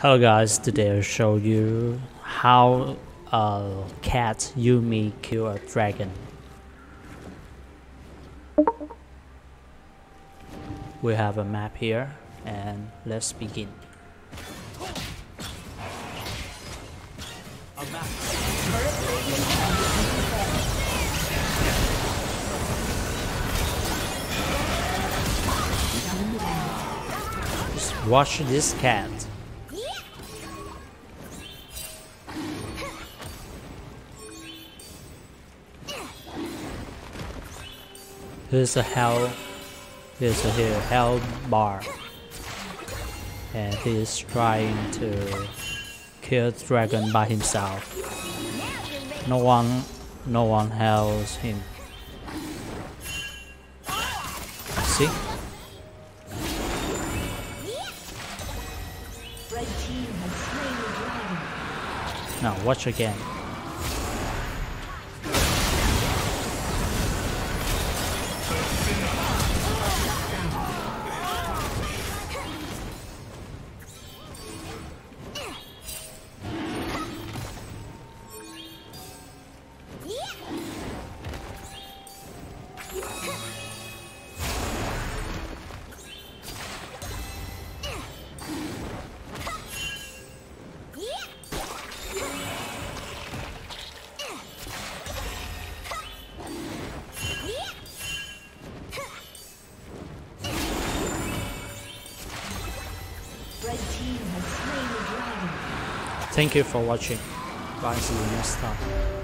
Hello guys, today I'll show you how a cat Yumi kill a dragon. We have a map here and let's begin. Just watch this cat. Here's a hell bar, and he is trying to kill the dragon by himself. No one helps him. See? Now watch again. Thank you for watching. Bye, see you next time.